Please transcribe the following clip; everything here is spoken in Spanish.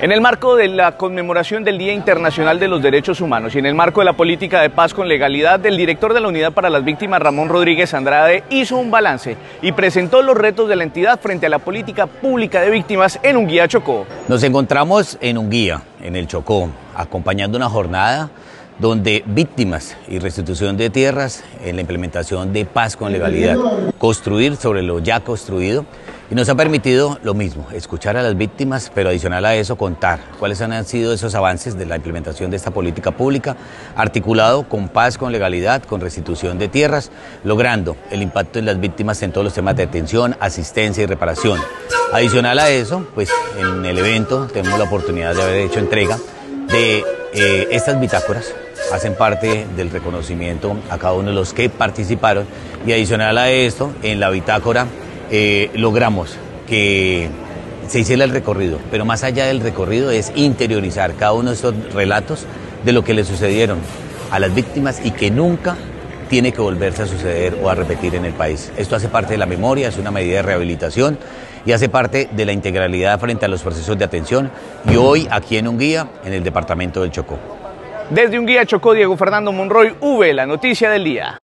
En el marco de la conmemoración del Día Internacional de los Derechos Humanos y en el marco de la política de paz con legalidad, el director de la Unidad para las Víctimas, Ramón Rodríguez Andrade, hizo un balance y presentó los retos de la entidad frente a la política pública de víctimas en Unguía, Chocó. Nos encontramos en Unguía, en el Chocó, acompañando una jornada donde víctimas y restitución de tierras en la implementación de paz con legalidad, construir sobre lo ya construido, y nos ha permitido lo mismo, escuchar a las víctimas, pero adicional a eso contar cuáles han sido esos avances de la implementación de esta política pública, articulado con paz con legalidad, con restitución de tierras, logrando el impacto en las víctimas en todos los temas de atención, asistencia y reparación. Adicional a eso, pues en el evento tenemos la oportunidad de haber hecho entrega de estas bitácoras. Hacen parte del reconocimiento a cada uno de los que participaron, y adicional a esto, en la bitácora logramos que se hiciera el recorrido, pero más allá del recorrido es interiorizar cada uno de estos relatos de lo que le sucedieron a las víctimas y que nunca tiene que volverse a suceder o a repetir en el país. Esto hace parte de la memoria, es una medida de rehabilitación y hace parte de la integralidad frente a los procesos de atención, y hoy aquí en Unguía, en el departamento del Chocó. Desde Unguía, Chocó, Diego Fernando Monroy, V, la noticia del día.